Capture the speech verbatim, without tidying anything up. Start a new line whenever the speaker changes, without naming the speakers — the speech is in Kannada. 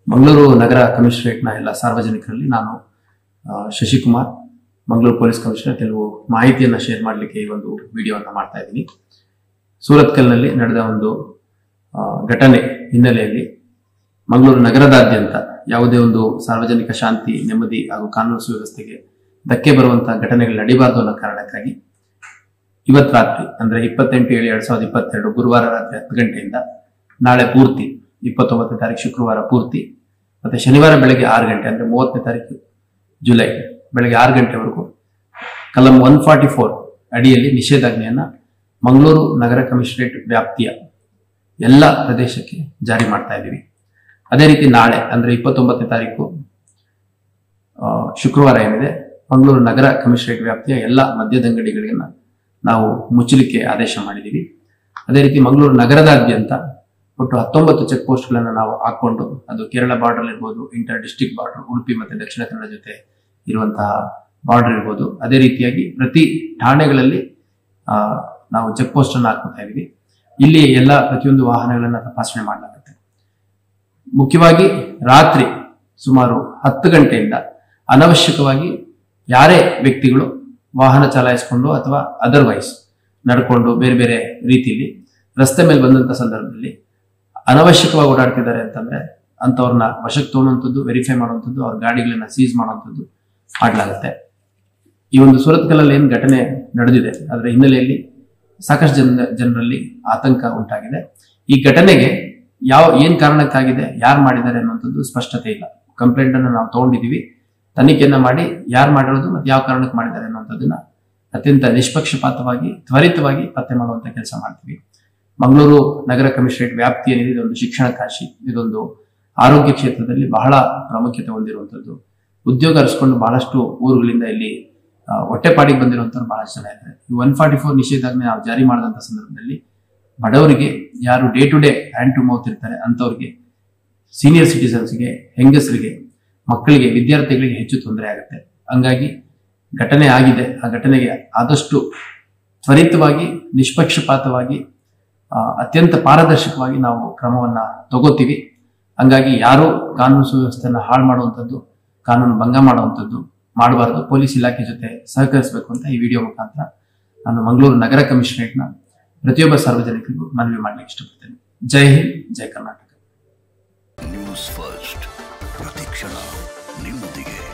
ಮಂಗಳೂರು ನಗರ ಕಮಿಷನರೇಟ್ನ ಎಲ್ಲ ಸಾರ್ವಜನಿಕರಲ್ಲಿ ನಾನು ಶಶಿಕುಮಾರ್, ಮಂಗಳೂರು ಪೊಲೀಸ್ ಕಮಿಷನರ್, ಕೆಲವು ಮಾಹಿತಿಯನ್ನು ಶೇರ್ ಮಾಡಲಿಕ್ಕೆ ಈ ಒಂದು ವಿಡಿಯೋವನ್ನು ಮಾಡ್ತಾ ಇದ್ದೀನಿ. ಸೂರತ್ಕಲ್ನಲ್ಲಿ ನಡೆದ ಒಂದು ಘಟನೆ ಹಿನ್ನೆಲೆಯಲ್ಲಿ ಮಂಗಳೂರು ನಗರದಾದ್ಯಂತ ಯಾವುದೇ ಒಂದು ಸಾರ್ವಜನಿಕ ಶಾಂತಿ, ನೆಮ್ಮದಿ ಹಾಗೂ ಕಾನೂನು ಸುವ್ಯವಸ್ಥೆಗೆ ಧಕ್ಕೆ ಬರುವಂತಹ ಘಟನೆಗಳು ನಡೀಬಾರದು ಅನ್ನೋ ಕಾರಣಕ್ಕಾಗಿ ಇವತ್ತು ರಾತ್ರಿ ಅಂದ್ರೆ ಇಪ್ಪತ್ತೆಂಟು ಏಳು ಎರಡ್ ಸಾವಿರದ ಇಪ್ಪತ್ತೆರಡು ಗುರುವಾರ ರಾತ್ರಿ ಹತ್ತು ಗಂಟೆಯಿಂದ ನಾಳೆ ಪೂರ್ತಿ ಇಪ್ಪತ್ತೊಂಬತ್ತನೇ ತಾರೀಕು ಶುಕ್ರವಾರ ಪೂರ್ತಿ ಮತ್ತೆ ಶನಿವಾರ ಬೆಳಗ್ಗೆ ಆರು ಗಂಟೆ ಅಂದ್ರೆ ಮೂವತ್ತನೇ ತಾರೀಕು ಜುಲೈ ಬೆಳಗ್ಗೆ ಆರು ಗಂಟೆವರೆಗೂ ಕಲಂ ಒನ್ ಫಾರ್ಟಿ ಫೋರ್ ಅಡಿಯಲ್ಲಿ ನಿಷೇಧಾಜ್ಞೆಯನ್ನ ಮಂಗಳೂರು ನಗರ ಕಮಿಷನರೇಟ್ ವ್ಯಾಪ್ತಿಯ ಎಲ್ಲ ಪ್ರದೇಶಕ್ಕೆ ಜಾರಿ ಮಾಡ್ತಾ ಇದ್ದೀವಿ. ಅದೇ ರೀತಿ ನಾಳೆ ಅಂದ್ರೆ ಇಪ್ಪತ್ತೊಂಬತ್ತನೇ ತಾರೀಕು ಶುಕ್ರವಾರ ಏನಿದೆ, ಮಂಗಳೂರು ನಗರ ಕಮಿಷನರೇಟ್ ವ್ಯಾಪ್ತಿಯ ಎಲ್ಲ ಮದ್ಯದಂಗಡಿಗಳನ್ನ ನಾವು ಮುಚ್ಚಲಿಕ್ಕೆ ಆದೇಶ ಮಾಡಿದ್ದೀವಿ. ಅದೇ ರೀತಿ ಮಂಗಳೂರು ನಗರದಾದ್ಯಂತ ಒಟ್ಟು ಹತ್ತೊಂಬತ್ತು ಚೆಕ್ ಪೋಸ್ಟ್ಗಳನ್ನು ನಾವು ಹಾಕೊಂಡು, ಅದು ಕೇರಳ ಬಾರ್ಡರ್ ಇರ್ಬೋದು, ಇಂಟರ್ ಡಿಸ್ಟ್ರಿಕ್ಟ್ ಬಾರ್ಡರ್, ಉಡುಪಿ ಮತ್ತೆ ದಕ್ಷಿಣ ಕನ್ನಡ ಜೊತೆ ಇರುವಂತಹ ಬಾರ್ಡರ್ ಇರ್ಬೋದು. ಅದೇ ರೀತಿಯಾಗಿ ಪ್ರತಿ ಠಾಣೆಗಳಲ್ಲಿ ಆ ನಾವು ಚೆಕ್ ಪೋಸ್ಟ್ ಅನ್ನು ಹಾಕ್ತಾ ಇದೀವಿ. ಇಲ್ಲಿ ಎಲ್ಲ ಪ್ರತಿಯೊಂದು ವಾಹನಗಳನ್ನ ತಪಾಸಣೆ ಮಾಡಲಾಗುತ್ತೆ. ಮುಖ್ಯವಾಗಿ ರಾತ್ರಿ ಸುಮಾರು ಹತ್ತು ಗಂಟೆಯಿಂದ ಅನವಶ್ಯಕವಾಗಿ ಯಾರೇ ವ್ಯಕ್ತಿಗಳು ವಾಹನ ಚಲಾಯಿಸಿಕೊಂಡು ಅಥವಾ ಅದರ್ವೈಸ್ ನಡ್ಕೊಂಡು ಬೇರೆ ಬೇರೆ ರೀತಿಯಲ್ಲಿ ರಸ್ತೆ ಮೇಲೆ ಬಂದಂತ ಸಂದರ್ಭದಲ್ಲಿ ಅನವಶ್ಯಕವಾಗಿ ಓಡಾಡ್ತಿದ್ದಾರೆ ಅಂತಂದ್ರೆ ಅಂತವ್ರನ್ನ ವಶಕ್ಕೆ ತಗೊಳ್ಳುವಂಥದ್ದು, ವೆರಿಫೈ ಮಾಡುವಂಥದ್ದು, ಅವ್ರ ಗಾಡಿಗಳನ್ನ ಸೀಸ್ ಮಾಡುವಂಥದ್ದು ಮಾಡಲಾಗುತ್ತೆ. ಈ ಒಂದು ಸೂರತ್ಕಲ್ಲಲ್ಲಿ ಏನು ಘಟನೆ ನಡೆದಿದೆ ಅದರ ಹಿನ್ನೆಲೆಯಲ್ಲಿ ಸಾಕಷ್ಟು ಜನ ಜನರಲ್ಲಿ ಆತಂಕ ಉಂಟಾಗಿದೆ. ಈ ಘಟನೆಗೆ ಯಾವ ಏನ್ ಕಾರಣಕ್ಕಾಗಿದೆ, ಯಾರು ಮಾಡಿದ್ದಾರೆ ಅನ್ನುವಂಥದ್ದು ಸ್ಪಷ್ಟತೆ ಇಲ್ಲ. ಕಂಪ್ಲೇಂಟ್ ಅನ್ನು ನಾವು ತಗೊಂಡಿದೀವಿ, ತನಿಖೆಯನ್ನ ಮಾಡಿ ಯಾರು ಮಾಡಿರೋದು ಮತ್ತೆ ಯಾವ ಕಾರಣಕ್ಕೆ ಮಾಡಿದ್ದಾರೆ ಅನ್ನುವಂಥದ್ದನ್ನ ಅತ್ಯಂತ ನಿಷ್ಪಕ್ಷಪಾತವಾಗಿ ತ್ವರಿತವಾಗಿ ಪತ್ತೆ ಮಾಡುವಂತ ಕೆಲಸ ಮಾಡ್ತೀವಿ. ಮಂಗಳೂರು ನಗರ ಕಮಿಷನರೇಟ್ ವ್ಯಾಪ್ತಿ ಏನಿದೆ, ಇದೊಂದು ಶಿಕ್ಷಣ ಕಾಶಿ, ಇದೊಂದು ಆರೋಗ್ಯ ಕ್ಷೇತ್ರದಲ್ಲಿ ಬಹಳ ಪ್ರಾಮುಖ್ಯತೆ ಹೊಂದಿರುವಂಥದ್ದು. ಉದ್ಯೋಗ ಅರಸ್ಕೊಂಡು ಬಹಳಷ್ಟು ಊರುಗಳಿಂದ ಇಲ್ಲಿ ಹೊಟ್ಟೆಪಾಡಿಗೆ ಬಂದಿರುವಂತವ್ರು ಬಹಳಷ್ಟು ಜನ ಇದ್ದಾರೆ. ಈ ಒನ್ ಫಾರ್ಟಿ ಫೋರ್ ನಿಷೇಧಾಜ್ಞೆ ನಾವು ಜಾರಿ ಮಾಡಿದಂತ ಸಂದರ್ಭದಲ್ಲಿ ಬಡವರಿಗೆ, ಯಾರು day to day hand to mouth ಇರ್ತಾರೆ ಅಂತವ್ರಿಗೆ, ಸೀನಿಯರ್ ಸಿಟಿಸನ್ಸ್ಗೆ, ಹೆಂಗಸರಿಗೆ, ಮಕ್ಕಳಿಗೆ, ವಿದ್ಯಾರ್ಥಿಗಳಿಗೆ ಹೆಚ್ಚು ತೊಂದರೆ ಆಗುತ್ತೆ. ಹಂಗಾಗಿ ಘಟನೆ ಆಗಿದೆ, ಆ ಘಟನೆಗೆ ಆದಷ್ಟು ತ್ವರಿತವಾಗಿ, ನಿಷ್ಪಕ್ಷಪಾತವಾಗಿ, ಅತ್ಯಂತ ಪಾರದರ್ಶಕವಾಗಿ ನಾವು ಕ್ರಮವನ್ನ ತಗೋತೀವಿ. ಹಂಗಾಗಿ ಯಾರು ಕಾನೂನು ಸುವ್ಯವಸ್ಥೆಯನ್ನ ಹಾಳು ಮಾಡುವಂಥದ್ದು, ಕಾನೂನು ಭಂಗ ಮಾಡುವಂಥದ್ದು ಮಾಡಬಾರದು. ಪೊಲೀಸ್ ಇಲಾಖೆ ಜೊತೆ ಸಹಕರಿಸಬೇಕು ಅಂತ ಈ ವಿಡಿಯೋ ಮುಖಾಂತರ ನಾನು ಮಂಗಳೂರು ನಗರ ಕಮಿಷನರೇಟ್ನ ಪ್ರತಿಯೊಬ್ಬ ಸಾರ್ವಜನಿಕರಿಗೂ ಮನವಿ ಮಾಡಲಿಕ್ಕೆ ಇಷ್ಟಪಡ್ತೇನೆ. ಜೈ ಹಿಂದ್, ಜೈ ಕರ್ನಾಟಕ.
ನ್ಯೂಸ್ ಫಸ್ಟ್, ಪ್ರತಿಕ್ಷಣ ನಿಮ್ಮೊಂದಿಗೆ.